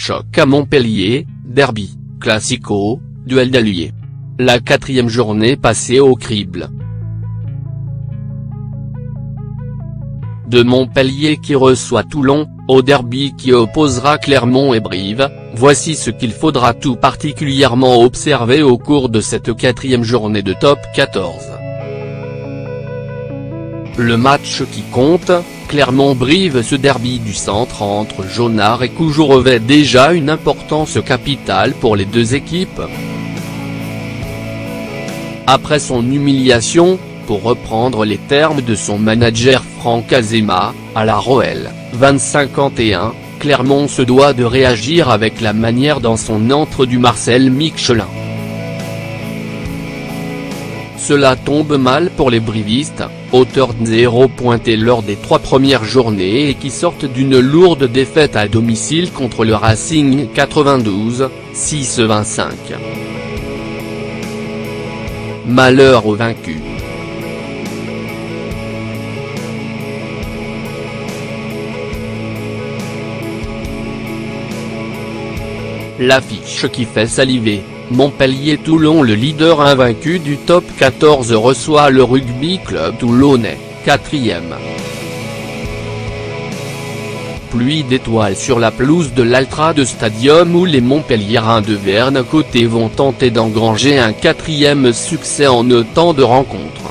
choc à Montpellier, derby, classico, duel d'alliés. La 4e journée passée au crible. De Montpellier qui reçoit Toulon, au derby qui opposera Clermont et Brive, voici ce qu'il faudra tout particulièrement observer au cours de cette 4e journée de top 14. Le match qui compte, Clermont-Brive. Ce derby du centre entre Jaunard et Cougeot revêt déjà une importance capitale pour les deux équipes. Après son humiliation, pour reprendre les termes de son manager Franck Azema, à la Roelle, 2051, Clermont se doit de réagir avec la manière dont son entre du Marcel Michelin. Cela tombe mal pour les brivistes, auteurs de 0 pointés lors des 3 premières journées et qui sortent d'une lourde défaite à domicile contre le Racing 92, 6-25. Malheur aux vaincus. L'affiche qui fait saliver, Montpellier-Toulon. Le leader invaincu du top 14 reçoit le Rugby Club toulonnais, 4e. Pluie d'étoiles sur la pelouse de l'Altrade Stadium où les Montpelliérains de Verne Côté vont tenter d'engranger un 4e succès en autant de rencontres.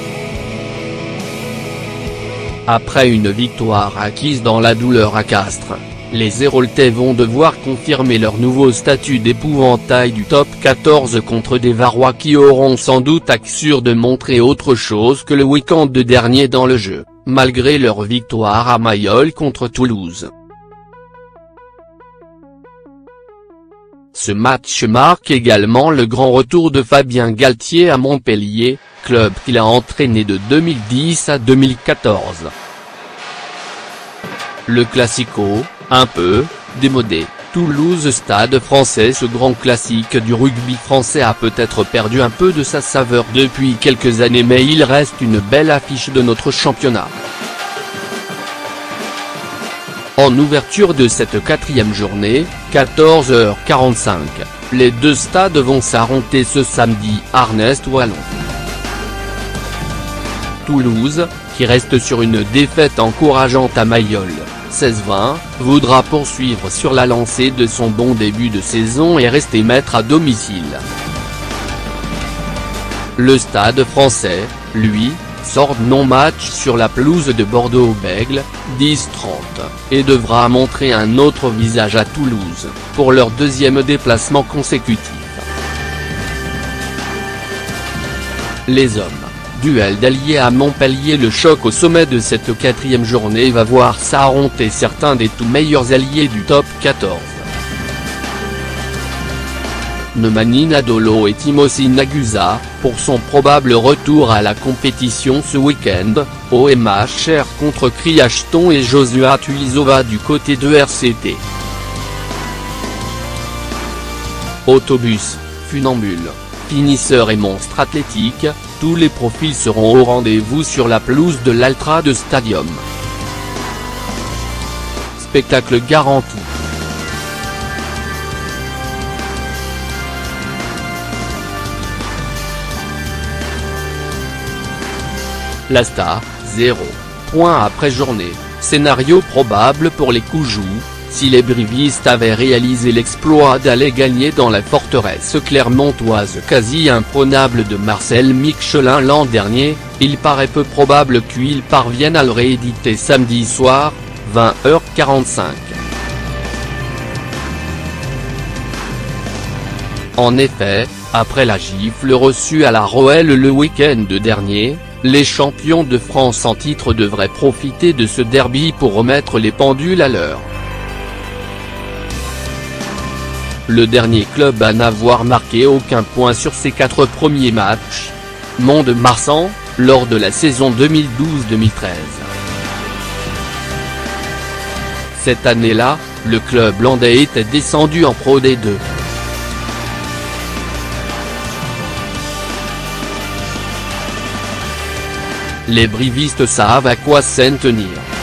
Après une victoire acquise dans la douleur à Castres, les Héroltais vont devoir confirmer leur nouveau statut d'épouvantail du top 14 contre des Varois qui auront sans doute à cœur de montrer autre chose que le week-end dernier dans le jeu, malgré leur victoire à Mayol contre Toulouse. Ce match marque également le grand retour de Fabien Galtier à Montpellier, club qu'il a entraîné de 2010 à 2014. Le classico, un peu démodé, Toulouse Stade Français. Ce grand classique du rugby français a peut-être perdu un peu de sa saveur depuis quelques années, mais il reste une belle affiche de notre championnat. En ouverture de cette 4e journée, 14h45, les deux stades vont s'affronter ce samedi, Arnest-Wallon. Toulouse, qui reste sur une défaite encourageante à Mayol, 16-20, voudra poursuivre sur la lancée de son bon début de saison et rester maître à domicile. Le Stade Français, lui, sort de non-match sur la pelouse de Bordeaux-Bègles, 10-30, et devra montrer un autre visage à Toulouse, pour leur 2e déplacement consécutif. Les hommes. Duel d'alliés à Montpellier. Le choc au sommet de cette 4e journée va voir s'affronter certains des tout meilleurs alliés du top 14. Nemanja Nadolo et Timothy Nagusa, pour son probable retour à la compétition ce week-end, OMHR contre Criachton et Joshua Tuisova du côté de RCT. Autobus, funambule, finisseur et monstre athlétique, tous les profils seront au rendez-vous sur la pelouse de l'Altrade Stadium. Spectacle garanti. La Star, 0 points après journée, scénario probable pour les Cougeot. Si les brivistes avaient réalisé l'exploit d'aller gagner dans la forteresse clermontoise quasi imprenable de Marcel Michelin l'an dernier, il paraît peu probable qu'ils parviennent à le rééditer samedi soir, 20h45. En effet, après la gifle reçue à la Roelle le week-end dernier, les champions de France en titre devraient profiter de ce derby pour remettre les pendules à l'heure. Le dernier club à n'avoir marqué aucun point sur ses 4 premiers matchs, Mont-de-Marsan, lors de la saison 2012-2013. Cette année-là, le club landais était descendu en Pro D2. Les brivistes savent à quoi s'en tenir.